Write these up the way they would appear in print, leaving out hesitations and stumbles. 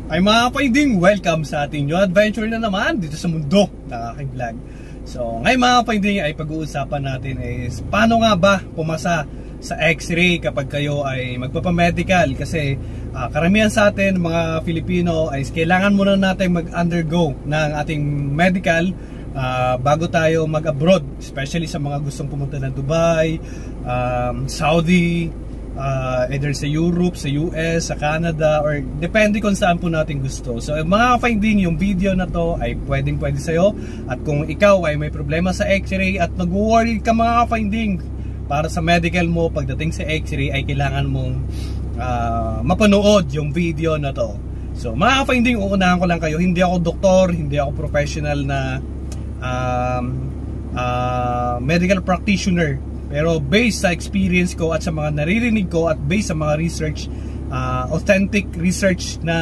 Ay mga kapaiding, welcome sa ating new adventure na naman dito sa mundo ng aking vlog. So ngayon mga kapaiding ay pag-uusapan natin is paano nga ba pumasa sa x-ray kapag kayo ay magpapamedical. Kasi karamihan sa atin mga Filipino ay kailangan muna natin mag-undergo ng ating medical bago tayo mag-abroad, especially sa mga gustong pumunta ng Dubai, Saudi, either sa Europe, sa US, sa Canada, or depende kung saan po natin gusto. So mga ka-finding, yung video na to ay pwede sa'yo. At kung ikaw ay may problema sa x-ray at nag-worry ka mga ka-finding para sa medical mo pagdating sa x-ray, ay kailangan mong mapanood yung video na to. So mga ka-finding, uunahan ko lang kayo, hindi ako doktor, hindi ako professional na medical practitioner. Pero based sa experience ko at sa mga naririnig ko at based sa mga research, authentic research na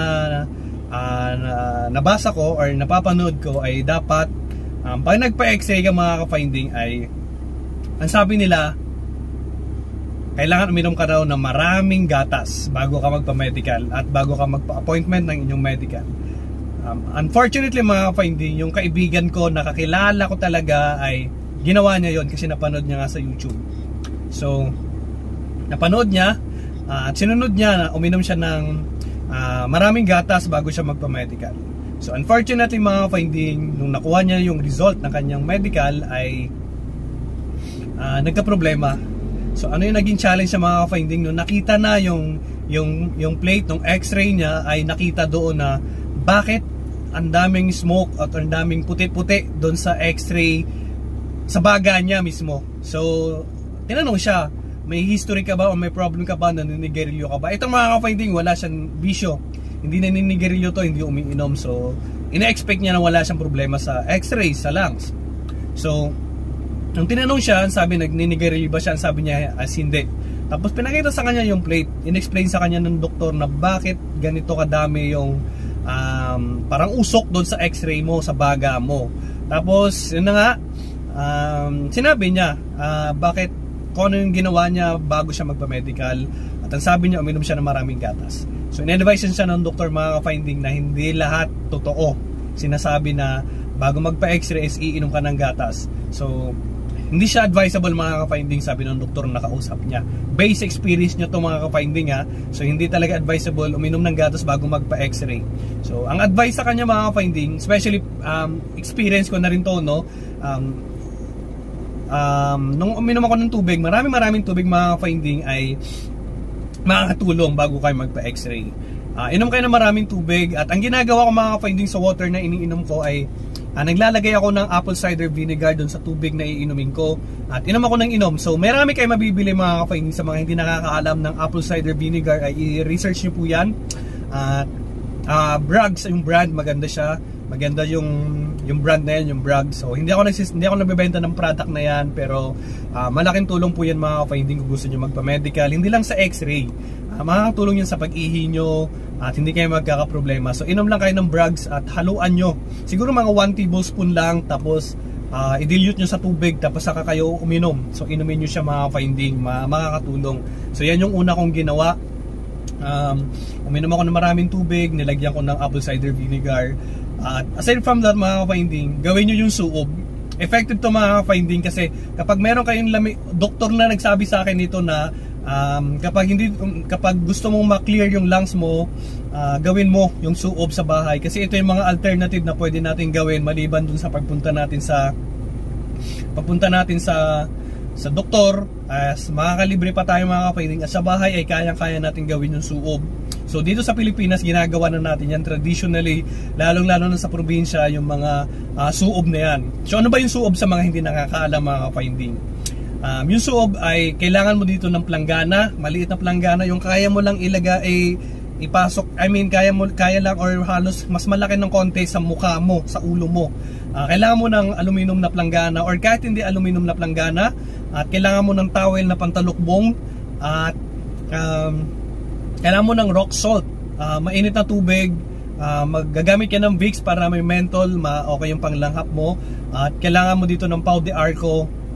nabasa ko or napapanood ko, ay dapat pag nagpa-x-ray ka mga ka-finding, ay ang sabi nila, kailangan uminom ka daw ng maraming gatas bago ka magpa-medical at bago ka magpa-appointment ng inyong medical. Unfortunately mga ka-finding, yung kaibigan ko, nakakilala ko talaga, ay ginawa niya yon kasi napanood niya nga sa YouTube. So napanood niya at sinunod niya na uminom siya ng maraming gatas bago siya magpa-medical. So unfortunately mga finding, nung nakuha niya yung result ng kanyang medical, ay nagka-problema. So ano yung naging challenge sa mga finding, nung nakita na yung plate ng x-ray niya, ay nakita doon na bakit ang daming smoke at ang daming puti-puti doon sa x-ray sa baga niya mismo. So tinanong siya, may history ka ba o may problem ka ba, naninigarilyo ka ba? Itong mga ka-finding, wala siyang bisyo, hindi naninigarilyo to, hindi umiinom. So ina-expect niya na wala siyang problema sa x-ray, sa lungs. So nung tinanong siya, sabi, nagninigarilyo ba siya? Sabi niya, hindi. Tapos pinakita sa kanya yung plate, in-explain sa kanya ng doktor na bakit ganito kadami yung parang usok doon sa x-ray mo, sa baga mo. Tapos yun na nga, sinabi niya bakit, kung ano yung ginawa niya bago siya magpa-medical. At ang sabi niya, uminom siya ng maraming gatas. So in-advise siya ng doktor mga ka-finding na hindi lahat totoo sinasabi na bago magpa-x-ray is iinom ka ng gatas. So hindi siya advisable mga ka-finding, sabi ng doktor na nakausap niya. Base experience niya to mga ka-finding ha. So hindi talaga advisable uminom ng gatas bago magpa-x-ray. So ang advice sa kanya mga ka-finding, especially experience ko na rin to, no? Nung uminom ako ng tubig, maraming tubig mga ka-finding, ay makakatulong bago kayo magpa-x-ray. Inom kayo ng maraming tubig. At ang ginagawa ko mga ka-finding sa water na iniinom ko ay naglalagay ako ng apple cider vinegar doon sa tubig na iinumin ko. At inom ako ng inom. So marami kayo mabibili mga ka-finding. Sa mga hindi nakakaalam ng apple cider vinegar, ay i-research nyo po yan. Bragg's yung brand, maganda siya. Maganda yung brand na yan, yung Bragg's. So hindi ako nagbebenta ng product na yan, pero malaking tulong po yan mga ka-finding kung gusto nyo magpa-medical. Hindi lang sa x-ray, makakatulong yan sa pag-ihi nyo at hindi kayo magkakaproblema. So inom lang kayo ng Bragg's at haluan nyo. Siguro mga 1 tablespoon lang, tapos i-dilute nyo sa tubig, tapos saka kayo uminom. So inumin nyo siya mga ka-finding, makakatulong. So yan yung una kong ginawa. Uminom ako ng maraming tubig, nilagyan ko ng apple cider vinegar. At aside from that mga ka-finding, gawin nyo yung suob. Effective to mga ka-finding kasi kapag meron kayong doktor na nagsabi sa akin nito na kapag gusto mong ma-clear yung lungs mo, gawin mo yung suob sa bahay. Kasi ito yung mga alternative na pwede natin gawin maliban dun sa pagpunta natin sa doktor. Makakalibre pa tayo mga ka-finding, at sa bahay ay kayang-kaya natin gawin yung suob. So dito sa Pilipinas, ginagawa na natin yan traditionally, lalong-lalo na sa probinsya, yung mga suob na yan. So ano ba yung suob sa mga hindi nakakaalam mga ka-finding? Yung suob ay kailangan mo dito ng planggana, maliit na planggana, yung kaya mo lang ilagay, ipasok, kaya lang or halos mas malaki ng konti sa mukha mo, sa ulo mo. Kailangan mo ng aluminum na planggana, or kahit hindi aluminum na planggana, at kailangan mo ng towel na pantalukbong, at kailangan mo ng rock salt, mainit na tubig. Magagamit ka ng Vicks para may menthol, okay yung panglanghap mo. At kailangan mo dito ng pau de arco,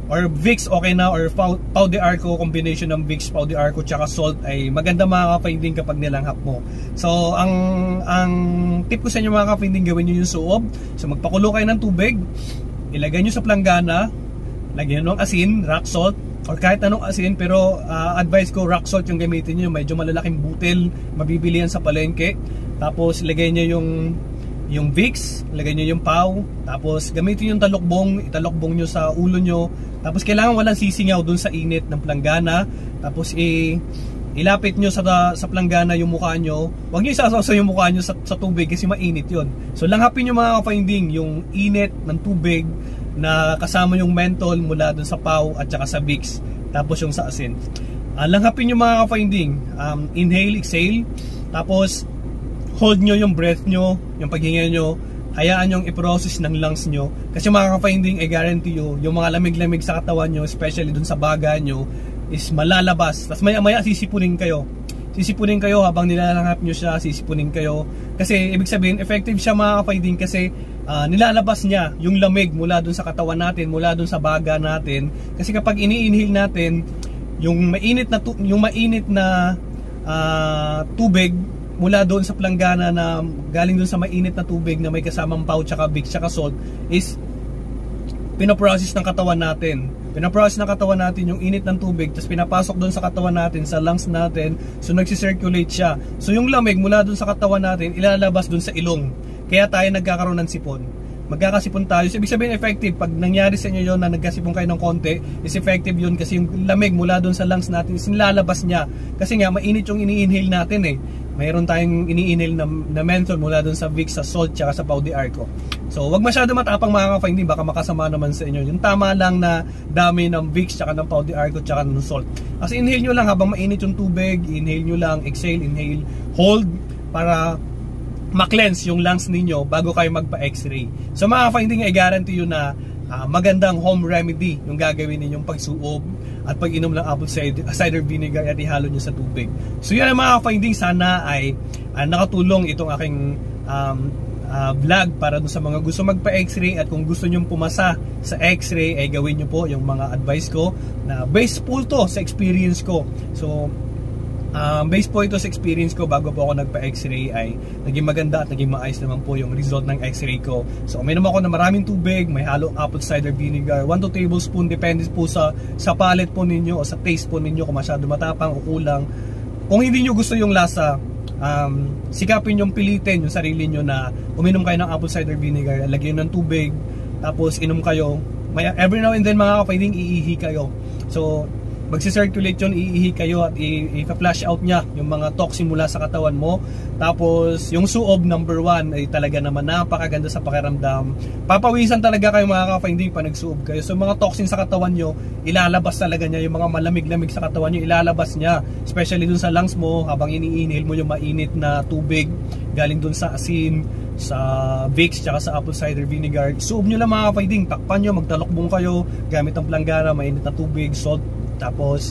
or Vicks okay na, or Pau de Arco, combination ng Vicks, Pau de Arco tsaka salt ay maganda mga ka-finding kapag nilanghap mo. So ang tip ko sa inyo mga ka-finding, gawin nyo yung suob. So magpakulo kayo ng tubig, ilagay nyo sa planggana, lagyan nyo ng asin, rock salt, or kahit anong asin, pero advice ko rock salt yung gamitin nyo, medyo malalaking butil, mabibili yan sa palengke. Tapos ilagay nyo yung Vicks, lagay nyo yung Pau, tapos gamitin yung talokbong, italokbong nyo sa ulo nyo. Tapos kailangan walang sisingaw dun sa init ng planggana. Tapos ilapit nyo sa planggana yung mukha nyo. Huwag nyo isasaw yung mukha nyo sa tubig kasi mainit yun. So langhapin nyo mga ka-finding yung init ng tubig na kasama yung menthol mula dun sa Pau at saka sa Vicks, tapos yung sa asin. Langhapin nyo mga ka-finding, inhale, exhale, tapos hold nyo yung breath nyo, yung paghinga nyo, hayaan nyo i-process ng lungs nyo. Kasi mga ka-finding, I guarantee you, yung mga lamig-lamig sa katawan nyo, especially dun sa baga nyo, is malalabas. Tapos maya-maya sisipunin kayo. Sisipunin kayo habang nilalanghap nyo siya, sisipunin kayo. Kasi ibig sabihin, effective siya mga ka-finding kasi nilalabas niya yung lamig mula dun sa katawan natin, mula dun sa baga natin. Kasi kapag ini-inhale natin, yung mainit na tubig mula doon sa planggana na galing doon sa mainit na tubig na may kasamang Pau tsaka Vicks tsaka salt is pinoprocess ng katawan natin. Pinoprocess ng katawan natin yung init ng tubig, tapos pinapasok doon sa katawan natin, sa lungs natin, so nagsisirculate siya. So yung lamig mula doon sa katawan natin ilalabas doon sa ilong. Kaya tayo nagkakaroon ng sipon. Magkakasipon tayo. So ibig sabihin effective, pag nangyari sa inyo yun na nagkasipon kayo ng konti, is effective yun kasi yung lamig mula doon sa lungs natin is nilalabas niya. Kasi nga mainit yung ini-inhale natin eh. Mayroon tayong ini-inhale na menthol mula doon sa Vicks, sa salt, tsaka sa Pau de Arco. So wag masyado matapang mga ka-finding, baka makasama naman sa inyo. Yung tama lang na dami ng Vicks, tsaka ng Pau de Arco, tsaka ng salt. Kasi inhale nyo lang habang mainit yung tubig, inhale nyo lang, exhale, inhale, hold, para ma-cleanse yung lungs ninyo bago kayo magpa-x-ray. So mga ka-finding, I guarantee you na magandang home remedy yung gagawin ninyong pagsuob at pag-inom ng apple cider vinegar at ihalo nyo sa tubig. So yan mga ka-finding, sana ay nakatulong itong aking vlog para dun sa mga gusto magpa-x-ray, at kung gusto nyo pumasa sa x-ray ay gawin nyo po yung mga advice ko na based po to sa experience ko. So based po ito sa experience ko, bago po ako nagpa-x-ray ay naging maganda at naging maayos naman po yung result ng x-ray ko. So uminom ako ng maraming tubig, may halong apple cider vinegar, 1-2 tablespoon, depende po sa palate po ninyo o sa taste po ninyo kung masyado matapang o kulang. Kung hindi nyo gusto yung lasa, sikapin yung pilitin yung sarili nyo na uminom kayo ng apple cider vinegar, lagyan ng tubig, tapos inom kayo. Every now and then mga ka-finding, iihi kayo. So magsisirculate yun, iihi kayo at i-flash out niya yung mga toxin mula sa katawan mo. Tapos yung suob number 1 ay talaga naman napakaganda sa pakiramdam. Papawisan talaga kayo mga ka-finding pa nagsuob kayo. So mga toxin sa katawan nyo, ilalabas talaga niya. Yung mga malamig-lamig sa katawan nyo, ilalabas niya. Especially dun sa lungs mo, habang ini-inhale mo yung mainit na tubig galing dun sa asin, sa Vicks, tsaka sa apple cider vinegar. Suob nyo lang mga ka-finding, takpan nyo, magtalokbong kayo gamit ang planggana, mainit na tubig, salt, tapos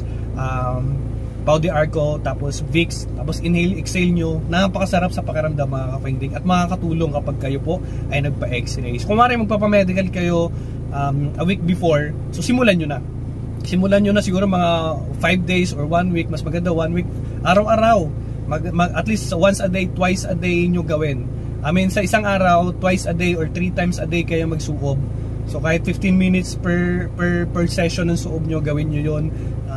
Pau de Arco, tapos Vicks, tapos inhale, exhale nyo. Napakasarap sa pakiramdam mga ka-finding at makakatulong kapag kayo po ay nagpa-x-ray. So, kung maaaring magpapamedical kayo a week before, so simulan nyo na. Simulan nyo na siguro mga 5 days or 1 week, mas maganda 1 week, araw-araw. At least once a day, twice a day nyo gawin. I mean, sa isang araw, twice a day or 3 times a day kayo magsuob. So kahit 15 minutes per session ng suob nyo, gawin nyo yun.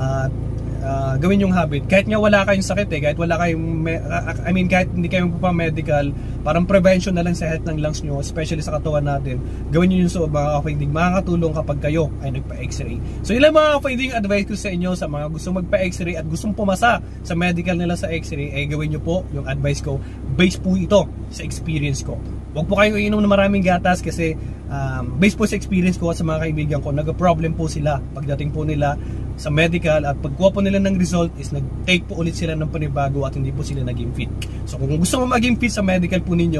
Gawin yung habit. Kahit nga wala kayong sakit kahit wala kayong, kahit hindi kayo magpapamedical, parang prevention na lang sa health ng lungs nyo, especially sa katawan natin. Gawin nyo yung suob mga ka-finding. Makakatulong kapag kayo ay nagpa-x-ray. So ilang mga ka-finding advice ko sa inyo sa mga gustong magpa-x-ray at gustong pumasa sa medical nila sa x-ray, ay gawin nyo po yung advice ko. Based po ito sa experience ko. Huwag po kayong iinom ng maraming gatas kasi based po sa experience ko at sa mga kaibigan ko, nag-problem po sila pagdating po nila sa medical, at pagkuha po nila ng result is nag-take po ulit sila ng panibago at hindi po sila naging fit. So kung gusto mo maging fit sa medical po ninyo,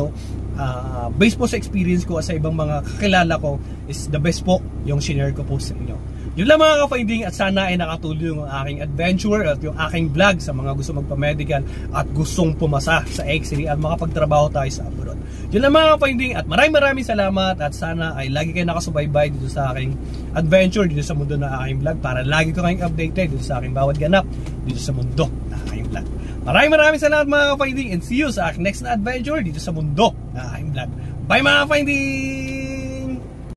based po sa experience ko at sa ibang mga kakilala ko, is the best po yung share ko po sa inyo. Yun lang mga ka-finding, at sana ay nakatulong ang aking adventure at yung aking vlog sa mga gusto magpa-medical at gustong pumasa sa X-ray at makapagtrabaho tayo sa abroad. Yun lang mga ka-finding, at maraming salamat, at sana ay lagi kayo nakasubaybay dito sa aking adventure dito sa mundo na aking vlog para lagi ko kayong updated dito sa aking bawat ganap dito sa mundo na aking vlog. Maraming salamat mga ka-finding, and see you sa aking next na adventure dito sa mundo na aking vlog. Bye mga ka-finding!